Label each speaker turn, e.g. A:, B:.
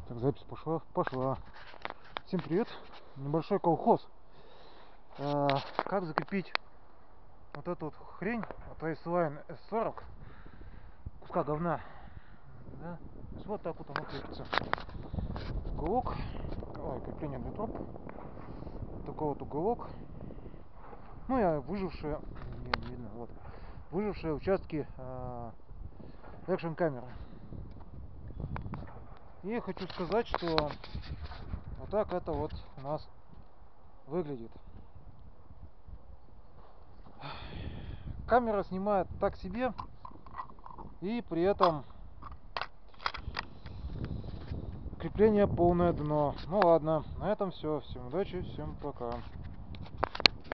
A: Так, запись пошла. Всем привет. Небольшой колхоз. Как закрепить вот эту вот хрень от Raceline S40, куска говна, да? То есть вот так вот оно крепится. Уголок, крепление для троп. Такой вот уголок. Ну, я выжившие, не видно, вот, выжившие участки экшн камеры. И хочу сказать, что вот так это вот у нас выглядит. Камера снимает так себе, и при этом крепление полное дно. Ну ладно, на этом все. Всем удачи, всем пока.